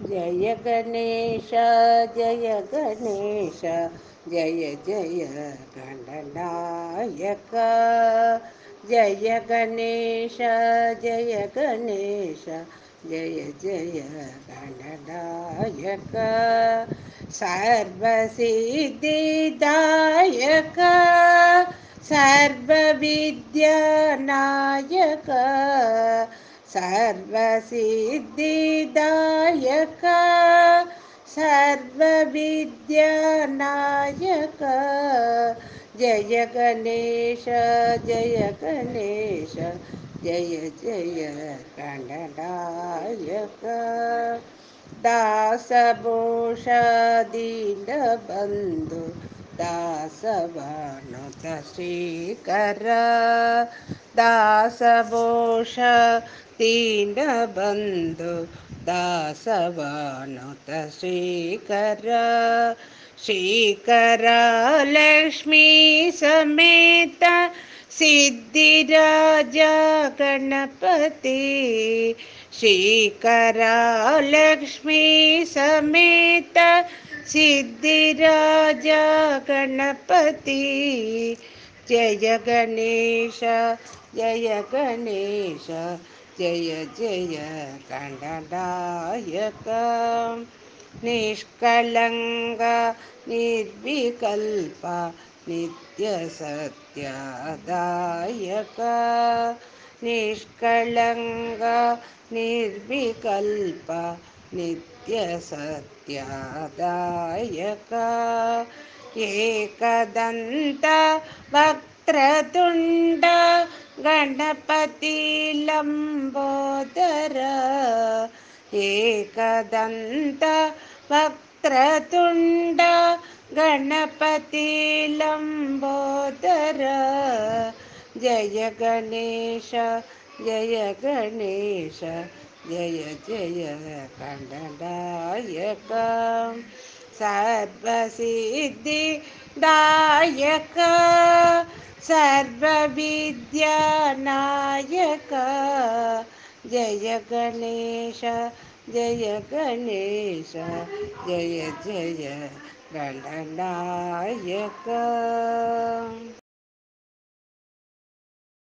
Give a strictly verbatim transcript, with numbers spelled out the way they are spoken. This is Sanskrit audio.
जय गणेश जय गणेश जय जय गणनायक जय गणेश जय गणेश जय जय गणनायक सर्वसिद्धिदायक सर्वविद्यानायक सर्वसिद्धिदायक सर्वविद्यानायक जय गणेश जय गणेश जय जय गणनायक दासभूष दीनबन्धु दासवानुत श्रीकर दासभूष दीनबन्धु दासवानुत श्रीकर श्रीकर लक्ष्मी समेत सिद्धिराज गणपति श्रीकर लक्ष्मी समेत सिद्धिराज गणपति जय गणेश जय गणेश जय जय गणनायक निष्कलङ्क निर्विकल्प नित्यसत्यदायक निष्कलङ्क निर्विकल्प नित्यसत्यदायक एकदन्त वक्रतुण्ड गणपति लम्बोदर एकदन्त वक्रतुण्ड गणपति लम्बोदर जय गणेश जय गणेश जय जय गणनायक सर्वसिद्धिदायक सर्वविद्यानायक जय गणेश जय गणेश जय जय गणनायक।